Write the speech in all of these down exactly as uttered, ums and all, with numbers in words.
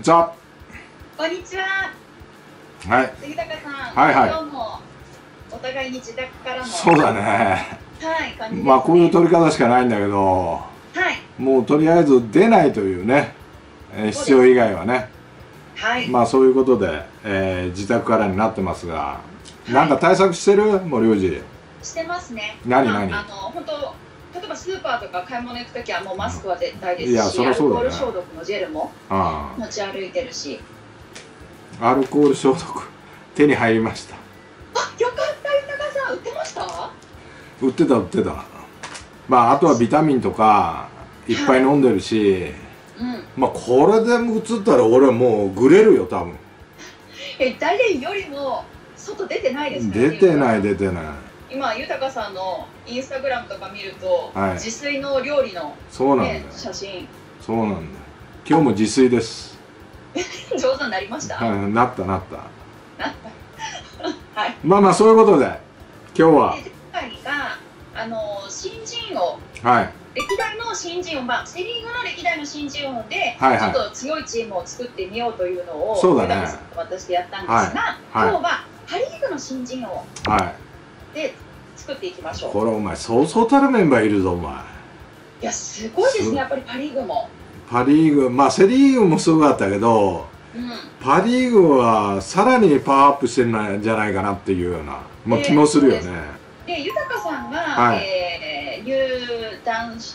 にちは。 こんにちは。 はい。 杉高さん。 はいはい。 今日もお互いに自宅からの。 そうだね。 はい。感じですね。 まあこういう撮り方しかないんだけど。 はい。 もうとりあえず出ないというね。えー、必要以外はね。 はい。 まあそういうことで、えー、自宅からになってますが。はい、なんか対策してる？森氏。 してますね。 何何？ まあ、あの本当。例えばスーパーとか買い物行くときはもうマスクは絶対ですし、 いやそりゃそうだね、 アルコール消毒のジェルも持ち歩いてるし。 アルコール消毒手に入りました。 あ、よかった。豊さん売ってました？ 売ってた売ってた。まああとはビタミンとかいっぱい飲んでるし、はい、うん、まあこれでも移ったら俺はもうグレるよ多分。 え、誰よりも外出てないですね。 出てない出てない。 今豊さんのインスタグラムとか見ると、はい、自炊の料理の、 そうなんだよ、 ね、写真。 そうなんだよ。今日も自炊です。 上手になりました。 はい、なったなった。 なった。はい。 まあまあそういうことで今日は。 前回があの新人王。 はい。 歴代の新人王、まあセリーグの歴代の新人王で、 はいはい、 ちょっと強いチームを作ってみようというのをそうだね。 私でやったんですが、はいはい、今日はパリーグの新人王。はい。で作っていきましょう。 これお前そうそうたるメンバーいるぞお前。 いやすごいですね、やっぱりパ・リーグも。 パ・リーグ、まあセ・リーグもすごかったけど、うん、パ・リーグはさらにパワーアップしてるんじゃないかなっていうような、まあ、気もするよね。 で豊さんが、はい、えー、入団して、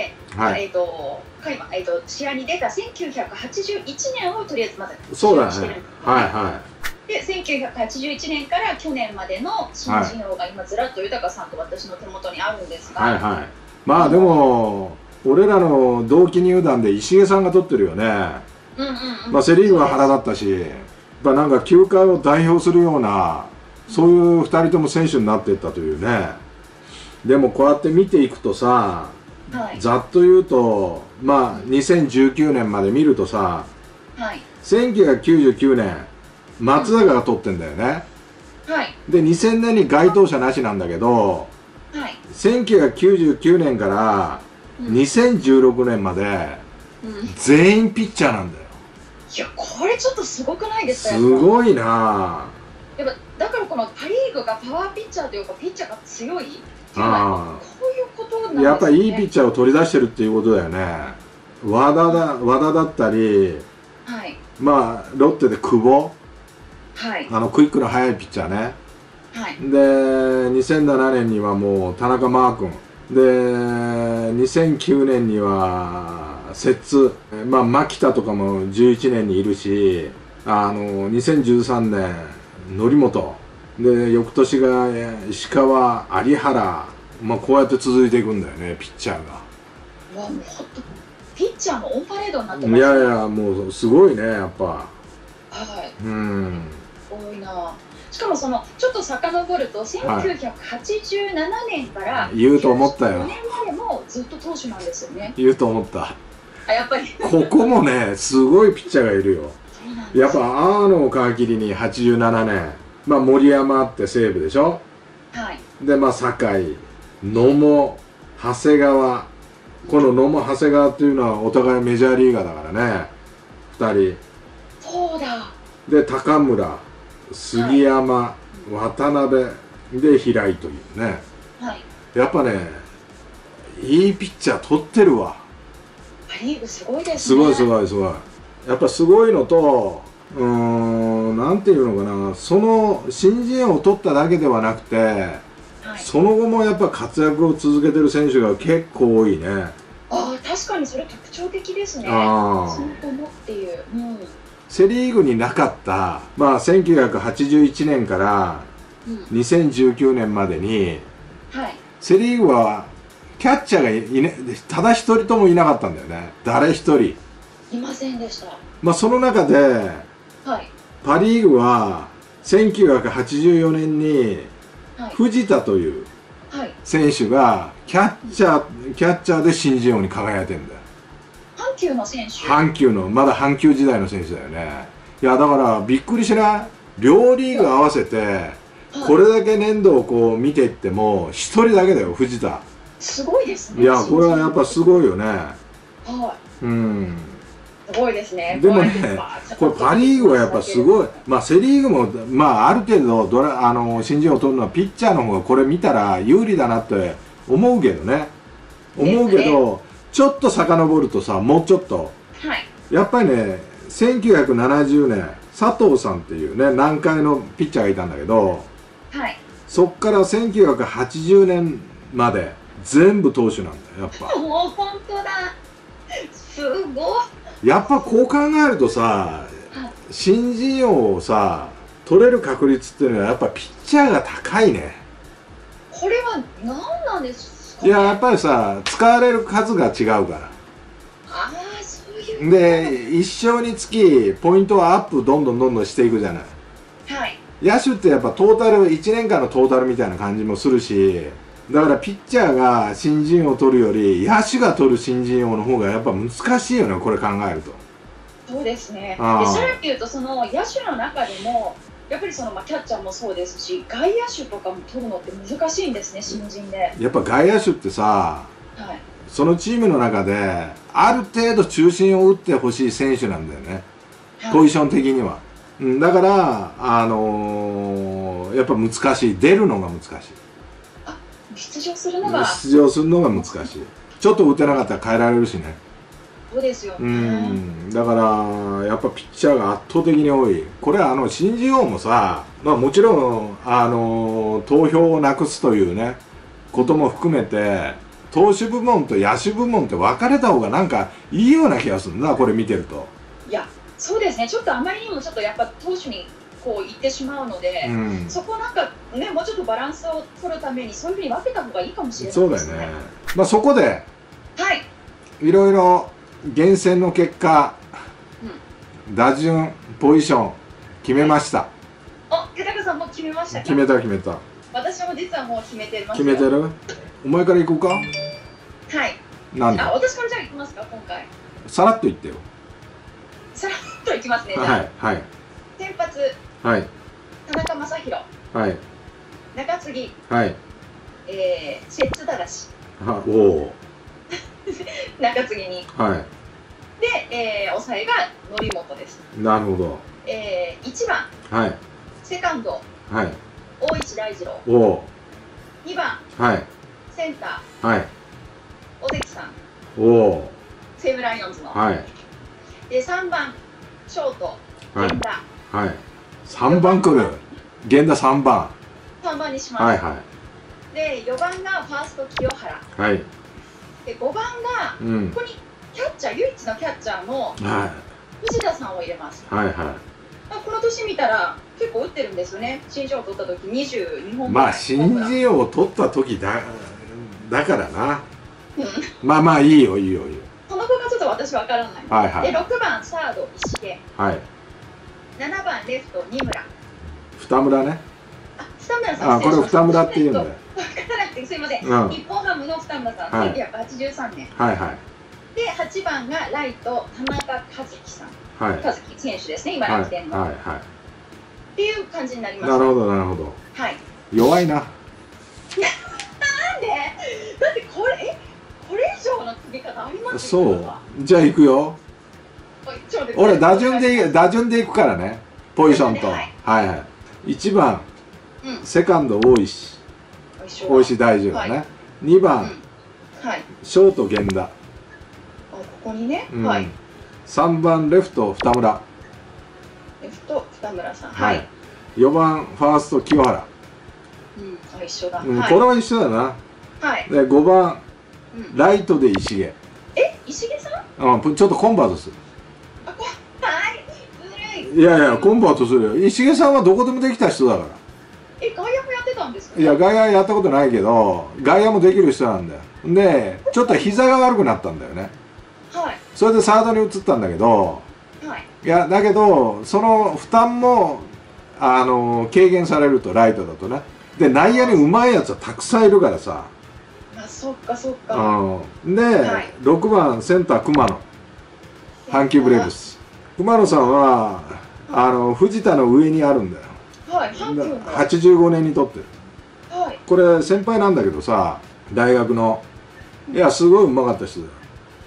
はい、えっ、ー、とえー、と試合に出たせんきゅうひゃくはちじゅういちねんをとりあえずまずそうだね。はいはい。 でせんきゅうひゃくはちじゅういちねんから去年までの新人王が今ずらっと豊さんと私の手元にあるんですが、はいはい、 まあでも俺らの同期入団で石毛さんが取ってるよね。まあセ・リーグは原だったし、まあなんか球界を代表するようなそういうふたりとも選手になっていったというね。でもこうやって見ていくとさ、はい、ざっと言うとまあにせんじゅうきゅうねんまで見るとさ、はい、せんきゅうひゃくきゅうじゅうきゅうねん松坂が取ってんだよね。はい、でにせんねんに該当者なしなんだけど、はい、せんきゅうひゃくきゅうじゅうきゅうねんからにせんじゅうろくねんまで全員ピッチャーなんだよ。 いやこれちょっとすごくないですか？ すごいな。 やっぱだからこのパ・リーグがパワーピッチャーというかピッチャーが強いっていうのはこういうことなんですね。 やっぱりいいピッチャーを取り出してるっていうことだよね。和田だ和田だったり、はい、まあロッテで久保。はい、あのクイックの速いピッチャーね、はい、でにせんななねんにはもう田中マー君でにせんきゅうねんには摂津、まあ牧田とかもじゅういちねんにいるし、あのにせんじゅうさんねん則本で翌年が石川有原、まあこうやって続いていくんだよねピッチャーが。 わもうほんとピッチャーもオンパレードになってますね。 いやいやもうすごいねやっぱ。はい。 うん。多いな。しかもそのちょっと遡るとせんきゅうひゃくはちじゅうななねんから言うと思ったよ。 よねんまでもずっと投手なんですよね。 言うと思った。 あやっぱりここもねすごいピッチャーがいるよ。やっぱ阿野を皮切りにはちじゅうななねん、まあ森山って西武でしょ。はい。でまあ酒井、野茂、長谷川、この野茂長谷川っていうのはお互いメジャーリーガーだからねふたり。 そうだ。 で高村、杉山、はい、渡辺で平井というね、はい、やっぱねいいピッチャー取ってるわ。 パ・リーグすごいですね。 すごいすごいすごい。やっぱすごいのと、うーんなんていうのかな、その新人王を取っただけではなくて、はい、その後もやっぱ活躍を続けてる選手が結構多いね。 ああ確かにそれ特徴的ですね。ああ。その子もっていう。うんセ・リーグになかった、まあ、せんきゅうひゃくはちじゅういちねんからにせんじゅうきゅうねんまでに、うんはい、セ・リーグはキャッチャーがい、いね、ただ一人ともいなかったんだよね。誰一人いませんでした。 まあその中で、はい、パ・リーグはせんきゅうひゃくはちじゅうよねんに藤田という選手がキャッチャー、キャッチャーで新人王に輝いてるんだよ。 阪急の選手。 阪急のまだ阪急時代の選手だよね。いやだからびっくりしない。両リーグ合わせてこれだけ年度をこう見ていっても一人だけだよ藤田。 すごいですね。 いやこれはやっぱすごいよね。 はい。 うん。 すごいですね。 でもね、これパ・リーグはやっぱすごい、まあ、セ・リーグも、まあ、ある程度ドラあの新人を取るのはピッチャーの方がこれ見たら有利だなって思うけどね、思うけど、ちょっと遡るとさ、もうちょっと、 はい、 やっぱりね、せんきゅうひゃくななじゅうねん、佐藤さんっていうね、南海のピッチャーがいたんだけど、 はい、 そっからせんきゅうひゃくはちじゅうねんまで全部投手なんだよ、やっぱ。 もう本当だ、すごい。 やっぱこう考えるとさ、新人王をさ取れる確率っていうのはやっぱピッチャーが高いね。 これは何なんですかね。 いや、やっぱりさ、使われる数が違うから。 ああ、そういうで、一生につきポイントはアップどんどんどんどんしていくじゃない。 はい、 野手ってやっぱトータルいちねんかんのトータルみたいな感じもするし、だからピッチャーが新人王を取るより野手が取る新人王の方がやっぱ難しいよね、これ考えると。 そうですね。でさらに言うと、その野手の中でもやっぱりその、まあ、キャッチャーもそうですし、外野手とかも取るのって難しいんですね、新人で。 やっぱ外野手ってさ、はい、そのチームの中である程度中心を打ってほしい選手なんだよね、はい、ポジション的には。だからあのー、やっぱ難しい、出るのが難しい。 あ、出場するのが出場するのが難しい。ちょっと打てなかったら変えられるしね。 そうですよね。うん、 だからやっぱピッチャーが圧倒的に多い。これはあの新人王もさ、まあ、もちろんあの投票をなくすというねことも含めて、投手部門と野手部門って分かれた方がなんかいいような気がするな、これ見てると。 いや、そうですね。ちょっとあまりにもちょっとやっぱ投手にこう言ってしまうので、うん、そこなんかね、もうちょっとバランスを取るためにそういうふうに分けた方がいいかもしれないですね。 そうだよね。まあそこで、 はい、 いろいろ厳選の結果、うん、打順ポジション決めました。 あ、豊中さんも決めましたか？ 決めた決めた。 私も実はもう決めてますよ。 決めてる？お前から行こうか。はい。なんで？ あ、私からじゃあ行きますか、今回。 さらっと言ってよ。 さらっと行きますね。 はいはい。 先発、 はい。 田中将大、 はい。 中継ぎ、 はい。 えー、摂津正。 は、おお。 中継ぎに。 はい。 で、えー、抑えが則本です。 なるほど。 えー、いちばん、 はい。 セカンド、 はい。 大石大二郎。 おお。 にばん、 はい。 センター、はい。 尾関さん。 おお。 西武ライオンズの。 はい。 で、さんばん、ショート、源田。 はい。さんばん来る。源田さんばん。 さんばんにします。 はいはい。 で、よばんがファースト清原。 はい。 で、ごばんが、うん、ここにキャッチャー、唯一のキャッチャーの藤田さんを入れます。 はいはい。 この年見たら結構打ってるんですよね。新人王を取った時にじゅうにほん。 まあ新人王を取った時だだからな。まあまあいいよいいよいいよ。 その子がちょっと私わからない。 はいはい。 で、ろくばんサード石毛。 はい。 ななばんレフト二村。 二村ね。 あ、二村さん。 あ、これ二村って言うんだよ。 わからなくてすいません。 うん、 日本ハムの二村さん、せんきゅうひゃくはちじゅうさんねん。 はいはい。 で、はちばんがライト田中和樹さん。はい、和樹選手ですね、今楽天の。はいはいはい。っていう感じになります。 なるほどなるほど。 はい。 弱いな。なんで？ だってこれえこれ以上の組み方あります？ そう。じゃあ行くよ。俺打順で打順で行くからね。ポジションと。はいはい。いちばん、うん、セカンド大石。大石大二郎ね。はい、にばん、うん、はい、ショート源田。あ、 ここにね。うん、はい。 さんばんレフト二村。 レフト二村さん。 はい。よばんファースト清原。 うん、あ、一緒だ。 うん、これは一緒だな。 はい。 でごばんライトで石毛。 え、石毛さん？うん、ちょっとコンバートする。 あ、こ、はい。ずるい。 いやいや、コンバートするよ。石毛さんはどこでもできた人だから。 え、外野もやってたんですか？ いや、外野やったことないけど、外野もできる人なんだよ。で、ちょっと膝が悪くなったんだよね。 はい。 それでサードに移ったんだけど、はい。いや、だけど、その負担も、あの、軽減されると、ライトだとね。で、内野にうまいやつはたくさんいるからさ。 あ、そっかそっか。 うん。で、はい、ろくばんセンター熊野。阪急ブレーブス。熊野さんは、あの、藤田の上にあるんだよ。 はい、阪急の。 はちじゅうごねんにとってる。はい。これ先輩なんだけどさ、大学の。いや、すごいうまかった人だよ。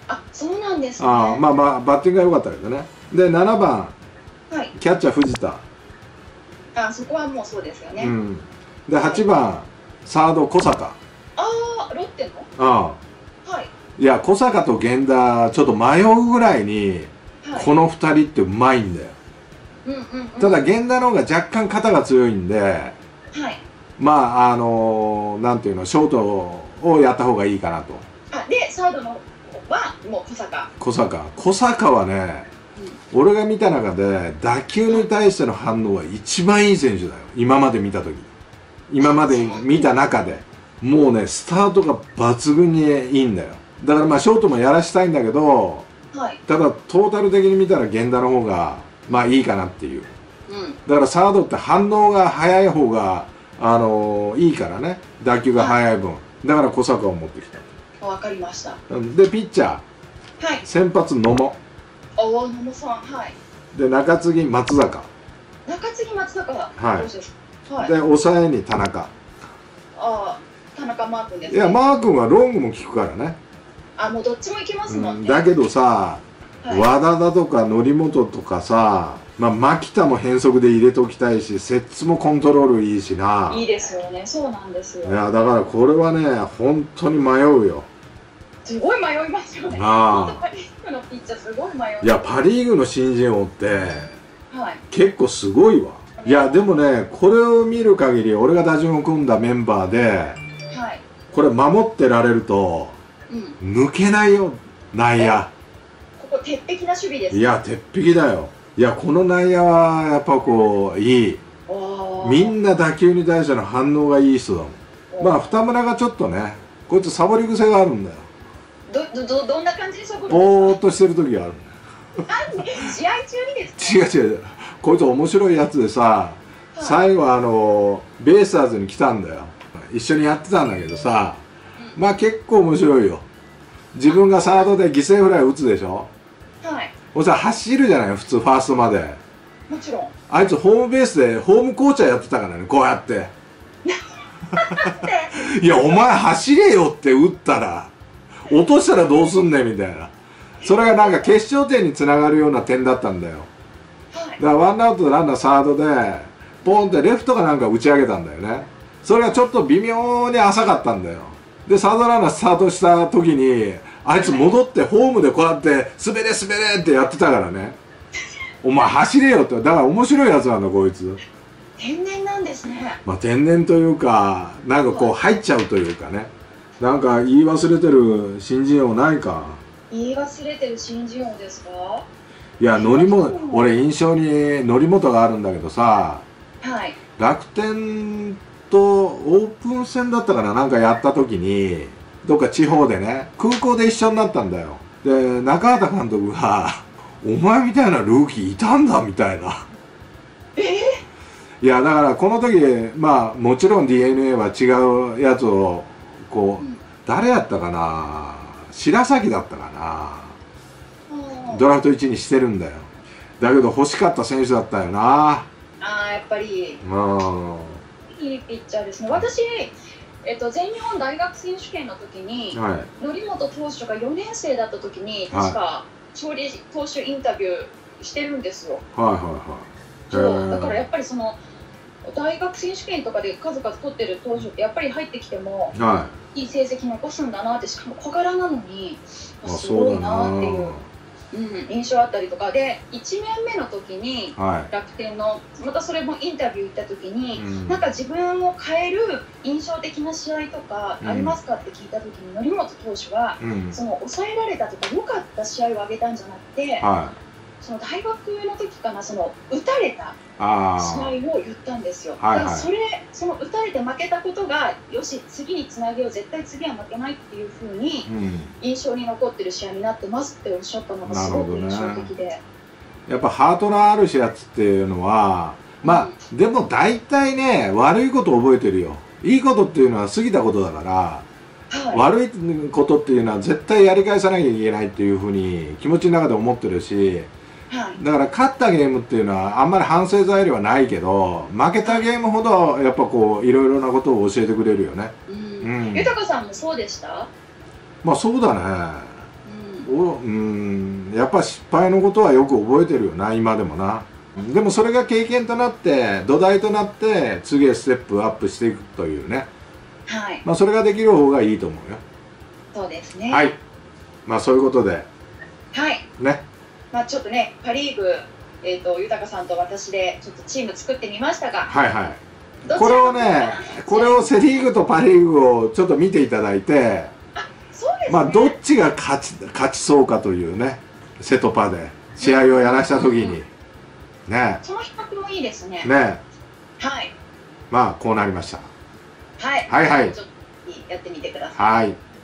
あ、そうなんですね。 あまあまあバッティングが良かったけどね。でななばん、はい、キャッチャー藤田。 あ、そこはもうそうですよね。うん、 ではちばん、はい、サード小坂。 ああ、ロッテの。 ああ、はい。いや小坂と源田ちょっと迷うぐらいに、はい、このふたりってうまいんだよ。ただ源田の方が若干肩が強いんで、はい、まああのー、なんていうの、ショートをやった方がいいかなと。 あでサードのはもう小坂。 小坂小坂はね、うん、俺が見た中で打球に対しての反応は一番いい選手だよ、今まで見た時、今まで見た中で。もうねスタートが抜群にいいんだよ。だからまあショートもやらしたいんだけど、はい、ただトータル的に見たら源田の方がまあいいかなっていう、うん、だからサードって反応が早い方が、あのー、いいからね、打球が速い分、だから小坂を持ってきた。 わかりました。 でピッチャー、はい、先発野茂。 おお、野茂さん、はい。 で中継ぎ松坂。 中継ぎ松坂、はい、 はい、で抑えに田中。ああ、田中マー君ですね。 いやマー君はロングも効くからね。 あ、もうどっちもいきますもんね。 うん、だけどさ、はい、和田だとか則本とかさ、まあ、牧田も変則で入れておきたいし、摂津もコントロールいいしな。 いいですよね。そうなんですよ。 いやだからこれはね本当に迷うよ。 すごい迷いますよね。ああ、パリーグのピッチャーすごい迷う。 いやパリーグの新人王って、はい、結構すごいわ。いやでもねこれを見る限り、俺が打順を組んだメンバーで、はい、これ守ってられると、うん、抜けないよ内野。 ここ鉄壁な守備です。 いや鉄壁だよ。いやこの内野はやっぱこういい。みんな打球に対しての反応がいい人だもん。まあ二村がちょっとね、こいつサボり癖があるんだよ。 どどどんな感じでサボるんですか。 ぼーっとしてる時があるんだよ。試合中にですか。違う違う、こいつ面白いやつでさ、はい、最後あのベイスターズに来たんだよ。一緒にやってたんだけどさ、うん、まあ結構面白いよ。自分がサードで犠牲フライ打つでしょ。はい。おさ走るじゃない普通、ファーストまで。 もちろん。 あいつホームベースでホームコーチャーやってたからね、こうやっていやお前走れよって打ったら落としたらどうすんねんみたいな。それがなんか決勝点につながるような点だったんだよ。だからワンアウトでランナーサードでポンってレフトかなんか打ち上げたんだよね。それがちょっと微妙に浅かったんだよ。でサードランナースタートした時にあいつ戻ってホームでこうやって滑れ滑れってやってたからね。お前走れよって。だから面白いやつなんだこいつ。 天然なんですね。 まあ天然というか、なんかこう入っちゃうというかね。なんか言い忘れてる新人王ないか。 言い忘れてる新人王ですか。 いや則本、俺印象に則本があるんだけどさ、はい、楽天とオープン戦だったかな、なんかやった時にどっか地方でね空港で一緒になったんだよ。で中畑監督が「お前みたいなルーキーいたんだ」みたいな。えー、いやだからこの時まあもちろん ディーエヌエー は違うやつをこう、うん、誰やったかな、白崎だったかな、ドラフトいちにしてるんだよ。だけど欲しかった選手だったよな。 ああやっぱりうんいいピッチャーですね。私えっと、全日本大学選手権の時に、はい、則本投手がよねん生だった時に確か勝利投手インタビューしてるんですよ。はいはいはい。そうだからやっぱりその大学選手権とかで数々取ってる投手ってやっぱり入ってきても、はい、いい成績残すんだなって、しかも小柄なのにすごいなっていう。うん、印象あったりとかでいちねんめの時に楽天のまたそれもインタビュー行った時に、うん、なんか自分を変える印象的な試合とかありますかって聞いた時に則本投手は、うん、その抑えられたとか良かった試合を挙げたんじゃなくて、はい、その大学の時かな、その打たれた試合を言ったんですよ。だからそれその打たれて負けたことがよし次につなげよう、絶対次は負けないっていう風に印象に残ってる試合になってますっておっしゃったのがすごく印象的で、ね、 やっぱハートのあるやつっていうのはまあ、うん、でも大体ね悪いこと覚えてるよ。いいことっていうのは過ぎたことだから、はい、悪いことっていうのは絶対やり返さなきゃいけないっていう風に気持ちの中で思ってるし、はい、だから勝ったゲームっていうのはあんまり反省材料はないけど、負けたゲームほどやっぱこういろいろなことを教えてくれるよね。 うん、うん、豊さんもそうでした？ まあそうだね、うん、 やっぱ失敗のことはよく覚えてるよな、今でもな。でもそれが経験となって土台となって次へステップアップしていくというね、はい、まあそれができる方がいいと思うよ。 そうですね。 はい、まあそういうことで、 はいね、 まあちょっとねパ・リーグ、えーと豊さんと私でちょっとチーム作ってみましたが、 はいはい、これをね、これをセ・リーグとパ・リーグをちょっと見ていただいて、 あ、そうですね、 まあどっちが勝ち勝ちそうかというね、セとパで試合をやらした時に。ね、 その比較もいいですね。 ね、 はい。 まあこうなりました。 はい。 はいはい。 ちょっとやってみてください。 はい。